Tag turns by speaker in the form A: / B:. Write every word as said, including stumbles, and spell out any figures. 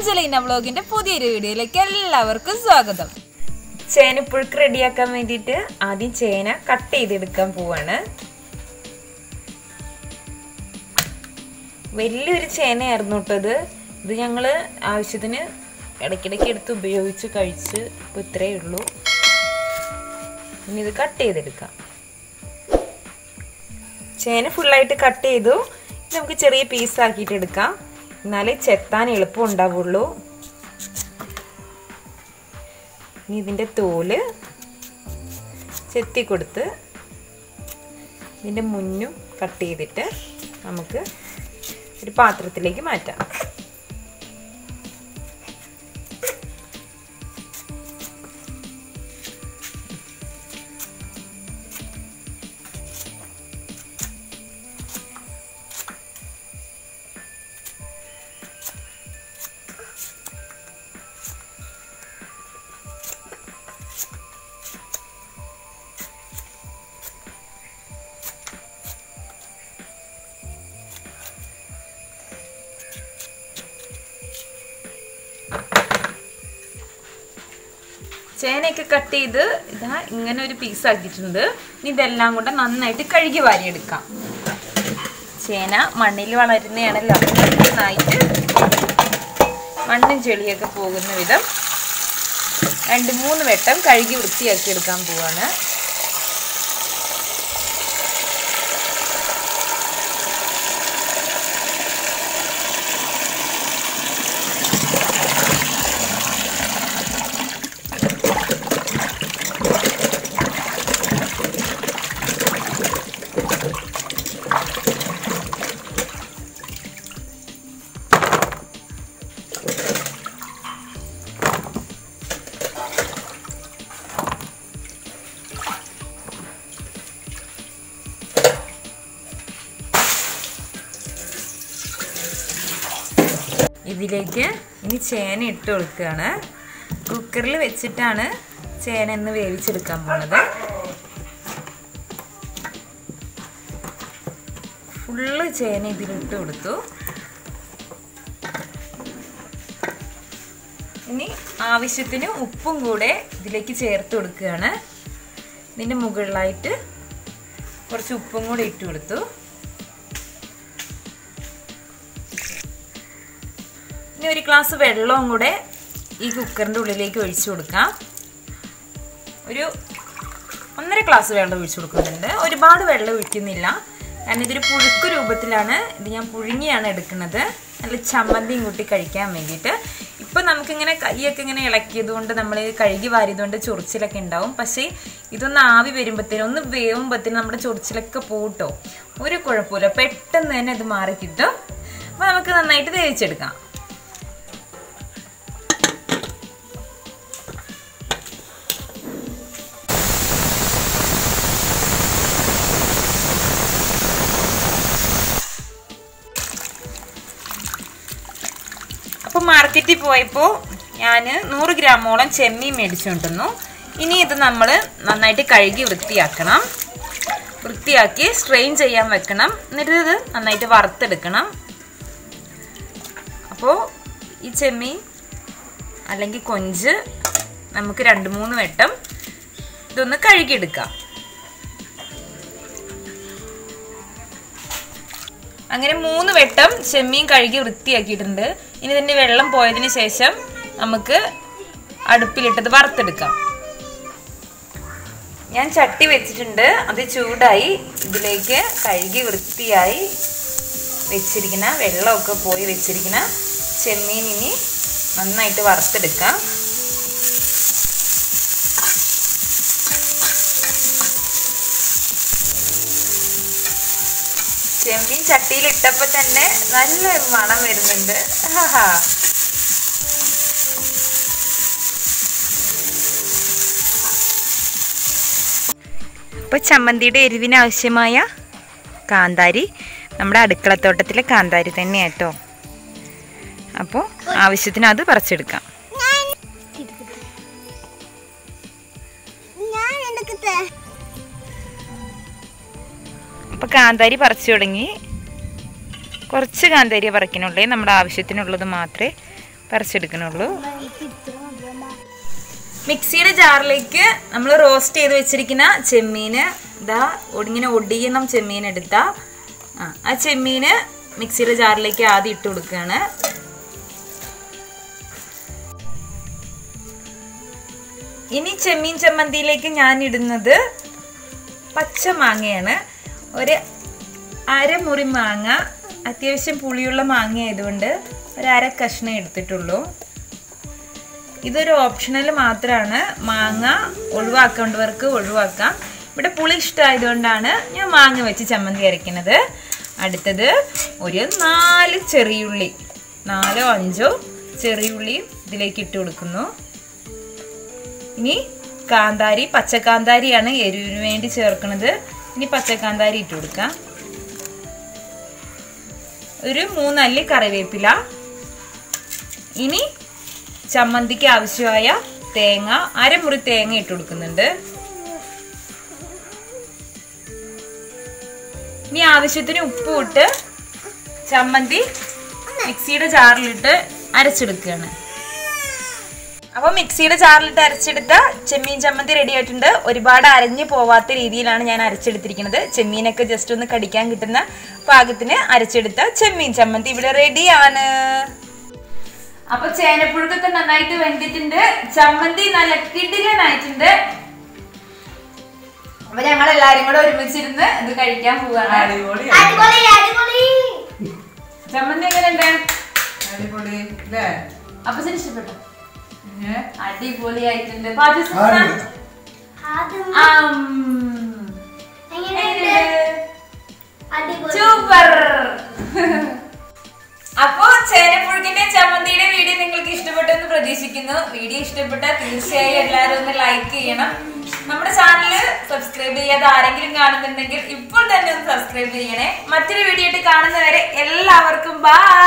A: Anjaleena vloginte പുതിയൊരു വീഡിയോയിലേക്ക് എല്ലാവർക്കും സ്വാഗതം. ചേന പുഴുക്ക് റെഡിയാക്കാൻ വേണ്ടിയിട്ട് ആദ്യം ചേന കട്ട് ചെയ്തെടുക്കാൻ പോവാണ്. വലിയൊരു ചേനയായിരുന്നു കേട്ടത്. ഇത് ഞങ്ങൾ ആവശ്യത്തിന് ഇടയ്ക്കിടയ്ക്ക് എടുത്ത് ഉപയോഗിച്ച് കഴിച്ച് ഇപ്പോൾ ഇത്രയേ ഉള്ളൂ. ഇനി ഇത് കട്ട് ചെയ്തെടുക്കാം. ചേന ഫുള്ളായിട്ട് കട്ട് ചെയ്തു. നമുക്ക് ചെറിയ പീസാക്കിയിട്ട് എടുക്കാം, എന്നാലേ ചെത്താൻ എളുപ്പം ഉണ്ടാവുള്ളൂ. ഇനി ഇതിൻ്റെ തോല് ചെത്തി കൊടുത്ത് ഇതിൻ്റെ മുന്നും കട്ട് ചെയ്തിട്ട് നമുക്ക് ഒരു പാത്രത്തിലേക്ക് മാറ്റാം. ചേനയൊക്കെ കട്ട് ചെയ്ത് ഇതാ ഇങ്ങനെ ഒരു പീസാക്കിയിട്ടുണ്ട്. ഇനി ഇതെല്ലാം കൂടെ നന്നായിട്ട് കഴുകി വാരിയെടുക്കാം. ചേന മണ്ണിൽ വളരുന്നതാണല്ലോ, നന്നായിട്ട് മണ്ണും ചെളിയൊക്കെ പോകുന്ന വിധം രണ്ട് മൂന്ന് വട്ടം കഴുകി വൃത്തിയാക്കി എടുക്കാൻ പോവാണ്. ഇതിലേക്ക് ഇനി ചേന ഇട്ട് കൊടുക്കുകയാണ്. കുക്കറിൽ വെച്ചിട്ടാണ് ചേന ഒന്ന് വേവിച്ചെടുക്കാൻ പോകുന്നത്. ഫുള്ള് ചേന ഇതിലിട്ട് കൊടുത്തു. ഇനി ആവശ്യത്തിന് ഉപ്പും കൂടെ ഇതിലേക്ക് ചേർത്ത് കൊടുക്കുകയാണ്. ഇതിൻ്റെ മുകളിലായിട്ട് കുറച്ച് ഉപ്പും കൂടെ ഇട്ട് കൊടുത്തു. ഇനി ഒരു ഗ്ലാസ് വെള്ളവും കൂടെ ഈ കുക്കറിൻ്റെ ഉള്ളിലേക്ക് ഒഴിച്ചു കൊടുക്കാം. ഒരു ഒന്നര ഗ്ലാസ് വെള്ളം ഒഴിച്ചു കൊടുക്കുന്നുണ്ട്. ഒരുപാട് വെള്ളം ഒഴിക്കുന്നില്ല, കാരണം ഇതൊരു പുഴുക്ക് രൂപത്തിലാണ്. ഇത് ഞാൻ പുഴുങ്ങിയാണ് എടുക്കുന്നത്, നല്ല ചമ്മന്തിയും കൂട്ടി കഴിക്കാൻ വേണ്ടിയിട്ട്. ഇപ്പം നമുക്കിങ്ങനെ കൈയൊക്കെ ഇങ്ങനെ ഇളക്കിയത് കൊണ്ട്, നമ്മൾ കഴുകി വാരിയത് കൊണ്ട് ചൊറിച്ചിലൊക്കെ ഉണ്ടാവും. പക്ഷേ ഇതൊന്ന് ആവി വരുമ്പോഴത്തേനും, ഒന്ന് വേവുമ്പോഴത്തേനും നമ്മുടെ ചൊറിച്ചിലൊക്കെ പോട്ടോ, ഒരു കുഴപ്പമില്ല, പെട്ടെന്ന് തന്നെ ഇത് മാറി കിട്ടും. അപ്പോൾ നമുക്ക് നന്നായിട്ട് വേവിച്ചെടുക്കാം. അപ്പോൾ മാർക്കറ്റിൽ പോയപ്പോൾ ഞാൻ നൂറ് ഗ്രാമോളം ചെമ്മീൻ മേടിച്ചുകൊണ്ടിരുന്നു. ഇനി ഇത് നമ്മൾ നന്നായിട്ട് കഴുകി വൃത്തിയാക്കണം. വൃത്തിയാക്കി സ്ട്രെയിൻ ചെയ്യാൻ വെക്കണം. എന്നിട്ട് ഇത് നന്നായിട്ട് വറുത്തെടുക്കണം. അപ്പോൾ ഈ ചെമ്മീൻ അല്ലെങ്കിൽ കൊഞ്ച് നമുക്ക് രണ്ട് മൂന്ന് വട്ടം ഇതൊന്ന് കഴുകിയെടുക്കാം. അങ്ങനെ മൂന്ന് വട്ടം ചെമ്മീൻ കഴുകി വൃത്തിയാക്കിയിട്ടുണ്ട്. ഇനി ഇതിൻ്റെ വെള്ളം പോയതിന് ശേഷം നമുക്ക് അടുപ്പിലിട്ടത് വറുത്തെടുക്കാം. ഞാൻ ചട്ടി വെച്ചിട്ടുണ്ട്, അത് ചൂടായി. ഇതിലേക്ക് കഴുകി വൃത്തിയായി വെച്ചിരിക്കുന്ന, വെള്ളമൊക്കെ പോയി വെച്ചിരിക്കുന്ന ചെമ്മീൻ ഇനി നന്നായിട്ട് വറുത്തെടുക്കാം. ചെമ്മീൻ ചട്ടിയിൽ ഇട്ടപ്പോൾ തന്നെ നല്ലൊരു മണം വരുന്നുണ്ട്. അപ്പോൾ ചമ്മന്തിയുടെ എരിവിന് ആവശ്യമായ കാന്താരി നമ്മുടെ അടുക്കളത്തോട്ടത്തിലെ കാന്താരി തന്നെയാണ് കേട്ടോ. അപ്പോൾ ആവശ്യത്തിന് അത് പറിച്ചെടുക്കാം. അപ്പോൾ കാന്താരി പറിച്ചു തുടങ്ങി. കുറച്ച് കാന്താരി പറിക്കണുള്ളേ, നമ്മുടെ ആവശ്യത്തിനുള്ളത് മാത്രമേ പറിച്ചെടുക്കണുള്ളൂ. മിക്സിയുടെ ജാറിലേക്ക് നമ്മൾ റോസ്റ്റ് ചെയ്ത് വെച്ചിരിക്കുന്ന ചെമ്മീന് ഇതാ ഇങ്ങനെ ഒടിയണം ചെമ്മീൻ എടുത്താ ആ ആ ചെമ്മീന് മിക്സിയുടെ ജാറിലേക്ക് ആദ്യം ഇട്ട് കൊടുക്കുകയാണ്. ഇനി ചെമ്മീൻ ചമ്മന്തിയിലേക്ക് ഞാൻ ഇടുന്നത് പച്ച മാങ്ങയാണ്. ഒരു അരമുറി മാങ്ങ, അത്യാവശ്യം പുളിയുള്ള മാങ്ങ ആയതുകൊണ്ട് ഒരു അര കഷ്ണം എടുത്തിട്ടുള്ളൂ. ഇതൊരു ഓപ്ഷണൽ മാത്രമാണ്, മാങ്ങ ഒഴിവാക്കേണ്ടവർക്ക് ഒഴിവാക്കാം. ഇവിടെ പുളി ഇഷ്ടമായതുകൊണ്ടാണ് ഞാൻ മാങ്ങ വെച്ച് ചമ്മന്തി അരയ്ക്കുന്നത്. അടുത്തത് ഒരു നാല് ചെറിയുള്ളി, നാലോ അഞ്ചോ ചെറിയുള്ളി ഇതിലേക്ക് ഇട്ട് കൊടുക്കുന്നു. ഇനി കാന്താരി, പച്ചക്കാന്താരിയാണ് എരിവിന് വേണ്ടി ചേർക്കുന്നത്. ഇനി പച്ചക്കാന്താരി ഇട്ട് കൊടുക്കാം. ഒരു മൂന്നല്ലി കറിവേപ്പില. ഇനി ചമ്മന്തിക്ക് ആവശ്യമായ തേങ്ങ, അരമുറി തേങ്ങ ഇട്ട് കൊടുക്കുന്നുണ്ട്. ഇനി ആവശ്യത്തിന് ഉപ്പ് ഇട്ട് ചമ്മന്തി മിക്സിയുടെ ജാറിലിട്ട് അരച്ചെടുക്കുകയാണ്. അപ്പോൾ മിക്സിയുടെ ജാറിലിട്ട് അരച്ചെടുത്ത ചെമ്മീൻ ചമ്മന്തി റെഡി ആയിട്ടുണ്ട്. ഒരുപാട് അരഞ്ഞു പോവാത്ത രീതിയിലാണ് ഞാൻ അരച്ചെടുത്തിരിക്കുന്നത്. ചെമ്മീനൊക്കെ ജസ്റ്റ് ഒന്ന് കടിക്കാൻ കിട്ടുന്ന പാകത്തിന് അരച്ചെടുത്ത ചെമ്മീൻ ചമ്മന്തി ഇവിടെ റെഡിയാണ്. അപ്പൊ ചേനപ്പുഴുക്കൊക്കെ നന്നായിട്ട് വെന്തിട്ടുണ്ട്, ചമ്മന്തി നല്ല കിടിലനായിട്ടുണ്ട്. അപ്പൊ ഞങ്ങൾ എല്ലാരും കൂടെ ഒരുമിച്ചിരുന്ന് ഇത് കഴിക്കാൻ പോവാണ്. ചമ്മന്തി എങ്ങനെയുണ്ട്? അപ്പൊ ഇഷ്ടപ്പെട്ടോ? അടിപൊളിയായിട്ടുണ്ട്. സൂപ്പർ. അപ്പോ ചേനപ്പുഴുക്കിന്റെ ചമ്മന്തിയുടെ വീഡിയോ നിങ്ങൾക്ക് ഇഷ്ടപ്പെട്ടെന്ന് പ്രതീക്ഷിക്കുന്നു. വീഡിയോ ഇഷ്ടപ്പെട്ടാൽ തീർച്ചയായും എല്ലാവരും ഒന്ന് ലൈക്ക് ചെയ്യണം. നമ്മുടെ ചാനല് സബ്സ്ക്രൈബ് ചെയ്യാതെ ആരെങ്കിലും കാണുന്നുണ്ടെങ്കിൽ ഇപ്പോൾ തന്നെ ഒന്ന് സബ്സ്ക്രൈബ് ചെയ്യണേ. മറ്റൊരു വീഡിയോ ആയിട്ട് കാണുന്നവരെ എല്ലാവർക്കും ബൈ.